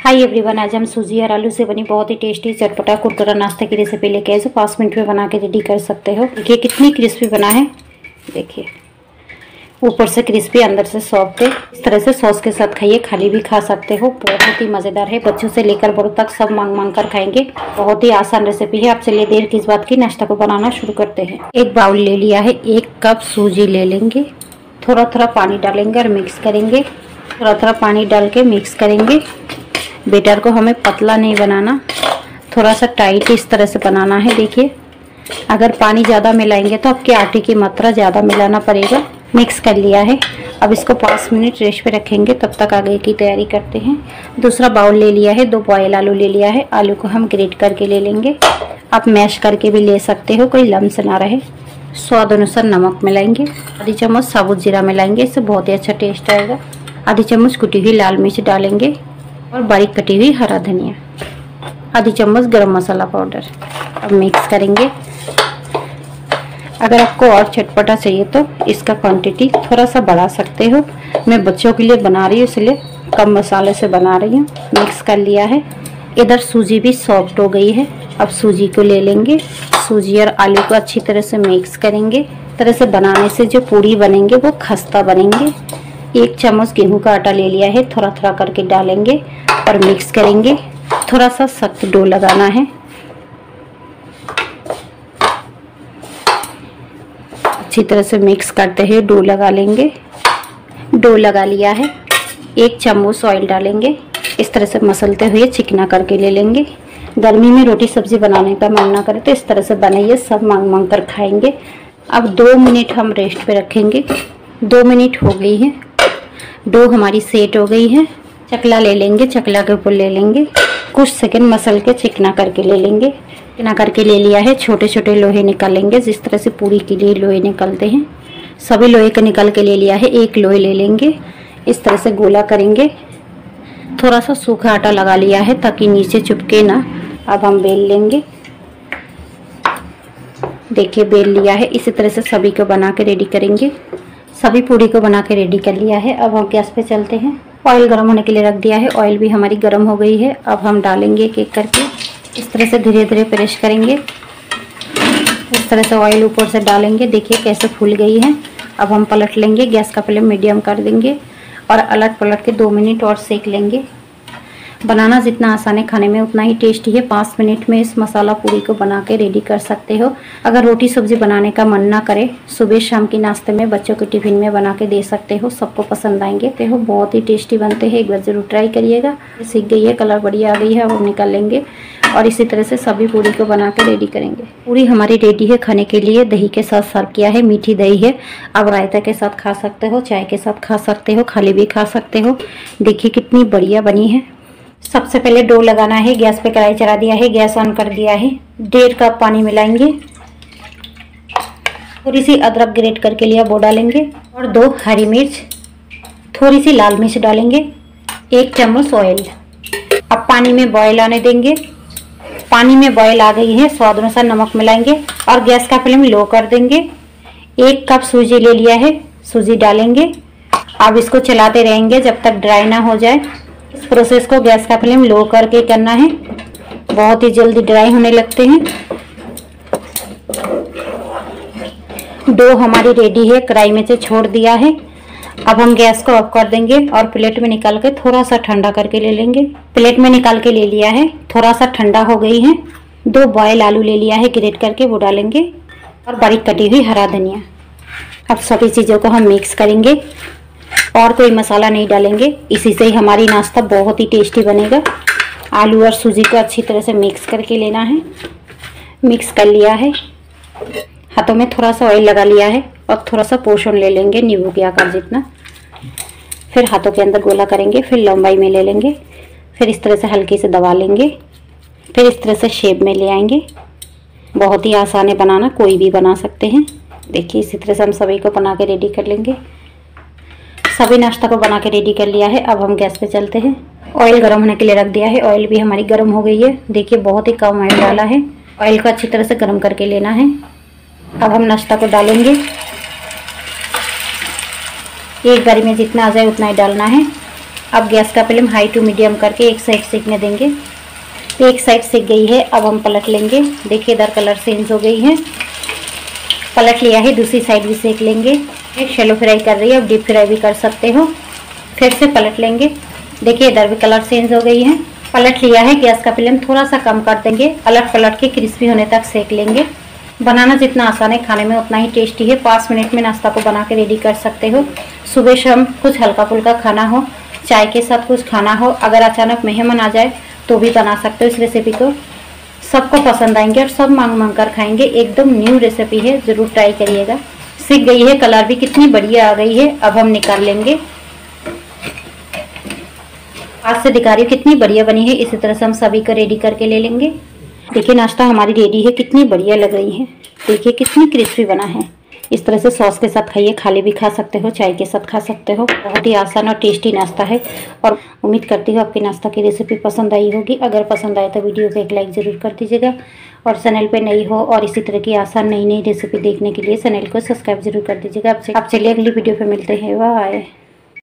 Hi everyone, आज हम सूजी और आलू से बनी बहुत ही टेस्टी चटपटा कुरकुरा नाश्ते की रेसिपी लेके आए। 5 मिनट में बना के रेडी कर सकते हो। देखिए कितनी क्रिस्पी बना है। देखिए ऊपर से क्रिस्पी, अंदर से सॉफ्ट है। इस तरह से सॉस के साथ खाइए, खाली भी खा सकते हो। बहुत ही मज़ेदार है, बच्चों से लेकर बड़ों तक सब मांग मांग कर खाएंगे। बहुत ही आसान रेसिपी है। आप चलिए देर किस बात की, नाश्ता को बनाना शुरू करते हैं। एक बाउल ले लिया है, 1 कप सूजी ले लेंगे। थोड़ा थोड़ा पानी डालेंगे और मिक्स करेंगे। थोड़ा थोड़ा पानी डाल के मिक्स करेंगे। बेटर को हमें पतला नहीं बनाना, थोड़ा सा टाइट इस तरह से बनाना है। देखिए अगर पानी ज़्यादा मिलाएंगे तो आपके आटे की मात्रा ज़्यादा मिलाना पड़ेगा। मिक्स कर लिया है, अब इसको 5 मिनट रेस्ट पे रखेंगे। तब तक आगे की तैयारी करते हैं। दूसरा बाउल ले लिया है, 2 बॉयल आलू ले लिया है। आलू को हम ग्रेट करके ले लेंगे। आप मैश करके भी ले सकते हो, कोई लम्स ना रहे। स्वाद अनुसार नमक मिलाएंगे। आधी चम्मच साबुत जीरा मिलाएंगे, इससे बहुत ही अच्छा टेस्ट आएगा। आधी चम्मच कुटी हुई लाल मिर्च डालेंगे और बारीक कटी हुई हरा धनिया। आधी चम्मच गरम मसाला पाउडर। अब मिक्स करेंगे। अगर आपको और चटपटा चाहिए तो इसका क्वांटिटी थोड़ा सा बढ़ा सकते हो। मैं बच्चों के लिए बना रही हूँ, इसलिए कम मसाले से बना रही हूँ। मिक्स कर लिया है। इधर सूजी भी सॉफ्ट हो गई है। अब सूजी को ले लेंगे। सूजी और आलू को अच्छी तरह से मिक्स करेंगे। तरह से बनाने से जो पूरी बनेंगे वो खस्ता बनेंगे। 1 चम्मच गेहूं का आटा ले लिया है, थोड़ा थोड़ा करके डालेंगे और मिक्स करेंगे। थोड़ा सा सख्त डो लगाना है। अच्छी तरह से मिक्स करते हुए डो लगा लेंगे। डो लगा लिया है। 1 चम्मच ऑयल डालेंगे। इस तरह से मसलते हुए चिकना करके ले लेंगे। गर्मी में रोटी सब्जी बनाने का मन ना करे तो इस तरह से बनाइए, सब मांग मांग कर खाएंगे। अब 2 मिनट हम रेस्ट पे रखेंगे। 2 मिनट हो गई है, डो हमारी सेट हो गई है। चकला ले लेंगे, चकला के ऊपर ले लेंगे। कुछ सेकंड मसल के चिकना करके ले लेंगे। चिकना करके ले लिया है। छोटे छोटे लोहे निकालेंगे, जिस तरह से पूरी के लिए लोहे निकलते हैं। सभी लोहे को निकल के ले लिया है। 1 लोहे ले लेंगे, इस तरह से गोला करेंगे। थोड़ा सा सूखा आटा लगा लिया है ताकि नीचे चिपके ना। अब हम बेल लेंगे। देखिए बेल लिया है। इसी तरह से सभी को बना के रेडी करेंगे। सभी पूरी को बना के रेडी कर लिया है। अब हम गैस पे चलते हैं। ऑयल गर्म होने के लिए रख दिया है। ऑयल भी हमारी गर्म हो गई है। अब हम डालेंगे एक एक करके। इस तरह से धीरे धीरे प्रेस करेंगे। इस तरह से ऑयल ऊपर से डालेंगे। देखिए कैसे फूल गई है। अब हम पलट लेंगे। गैस का फ्लेम मीडियम कर देंगे और अलट पलट के 2 मिनट और सेक लेंगे। बनाना जितना आसान है, खाने में उतना ही टेस्टी है। 5 मिनट में इस मसाला पूरी को बना के रेडी कर सकते हो। अगर रोटी सब्जी बनाने का मन ना करे, सुबह शाम के नाश्ते में बच्चों के टिफिन में बना के दे सकते हो। सबको पसंद आएंगे। तो बहुत ही टेस्टी बनते हैं, एक बार जरूर ट्राई करिएगा। सीख गई है, कलर बढ़िया आ गई है। अब हम निकाल लेंगे और इसी तरह से सभी पूरी को बना के रेडी करेंगे। पूरी हमारी रेडी है खाने के लिए। दही के साथ सर्व किया है। मीठी दही है। अब रायता के साथ खा सकते हो, चाय के साथ खा सकते हो, खाली भी खा सकते हो। देखिए कितनी बढ़िया बनी है। सबसे पहले डो लगाना है। गैस पे कढ़ाई चढ़ा दिया है, गैस ऑन कर दिया है। 1.5 कप पानी मिलाएंगे। थोड़ी सी अदरक ग्रेट करके लिया, वो डालेंगे और 2 हरी मिर्च, थोड़ी सी लाल मिर्च डालेंगे। 1 चम्मच ऑयल। अब पानी में बॉयल आने देंगे। पानी में बॉयल आ गई है। स्वाद अनुसार नमक मिलाएंगे और गैस का फ्लेम लो कर देंगे। 1 कप सूजी ले लिया है, सूजी डालेंगे। अब इसको चलाते रहेंगे जब तक ड्राई ना हो जाए। इस प्रोसेस को गैस का फ्लेम लो करके करना है, बहुत ही जल्दी ड्राई होने लगते हैं। डो हमारी रेडी है, कढ़ाई में से छोड़ दिया है। अब हम गैस को ऑफ कर देंगे और प्लेट में निकाल के थोड़ा सा ठंडा करके ले लेंगे। प्लेट में निकाल के ले लिया है, थोड़ा सा ठंडा हो गई है। 2 बॉयल आलू ले लिया है, ग्रेट करके वो डालेंगे और बारीक कटी हुई हरा धनिया। अब सभी चीज़ों को हम मिक्स करेंगे और कोई मसाला नहीं डालेंगे। इसी से ही हमारी नाश्ता बहुत ही टेस्टी बनेगा। आलू और सूजी को अच्छी तरह से मिक्स करके लेना है। मिक्स कर लिया है। हाथों में थोड़ा सा ऑयल लगा लिया है और थोड़ा सा पोर्शन ले लेंगे, नींबू के आकार जितना। फिर हाथों के अंदर गोला करेंगे, फिर लंबाई में ले लेंगे, फिर इस तरह से हल्के से दबा लेंगे, फिर इस तरह से शेप में ले आएंगे। बहुत ही आसान है बनाना, कोई भी बना सकते हैं। देखिए इसी तरह से हम सभी को बना के रेडी कर लेंगे। सभी नाश्ता को बना के रेडी कर लिया है। अब हम गैस पे चलते हैं। ऑयल गर्म होने के लिए रख दिया है। ऑयल भी हमारी गर्म हो गई है। देखिए बहुत ही कम ऑयल डाला है। ऑयल को अच्छी तरह से गर्म करके लेना है। अब हम नाश्ता को डालेंगे। एक बारी में जितना आ जाए उतना ही डालना है। अब गैस का फ्लेम हाई टू मीडियम करके एक साइड सेकने देंगे। एक साइड सेक गई है, अब हम पलट लेंगे। देखिए इधर कलर चेंज हो गई है, पलट लिया है, दूसरी साइड भी सेक लेंगे। शैलो फ्राई कर रही है, अब डीप फ्राई भी कर सकते हो। फिर से पलट लेंगे। देखिए इधर भी कलर चेंज हो गई है, पलट लिया है। गैस का फ्लेम थोड़ा सा कम कर देंगे, पलट पलट के क्रिस्पी होने तक सेक लेंगे। बनाना जितना आसान है खाने में उतना ही टेस्टी है। 5 मिनट में नाश्ता को बना के रेडी कर सकते हो। सुबह शाम कुछ हल्का फुल्का खाना हो, चाय के साथ कुछ खाना हो, अगर अचानक मेहमान आ जाए तो भी बना सकते हो। इस रेसिपी को सबको पसंद आएंगे और सब मांग मांग कर खाएंगे। एकदम न्यू रेसिपी है, ज़रूर ट्राई करिएगा। सीख गई है, कलर भी कितनी बढ़िया आ गई है। अब हम निकाल लेंगे। हाथ से दिखा रही हूँ कितनी बढ़िया बनी है। इसी तरह से हम सभी को रेडी करके ले लेंगे। देखिए नाश्ता हमारी रेडी है, कितनी बढ़िया लग रही है। देखिए कितनी क्रिस्पी बना है। इस तरह से सॉस के साथ खाइए, खाली भी खा सकते हो, चाय के साथ खा सकते हो। बहुत ही आसान और टेस्टी नाश्ता है और उम्मीद करती हूँ आपकी नाश्ता की रेसिपी पसंद आई होगी। अगर पसंद आए तो वीडियो को एक लाइक ज़रूर कर दीजिएगा और चैनल पे नई हो और इसी तरह की आसान नई नई रेसिपी देखने के लिए चैनल को सब्सक्राइब जरूर कर दीजिएगा। अब चलिए अगली वीडियो पे मिलते हैं। बाय।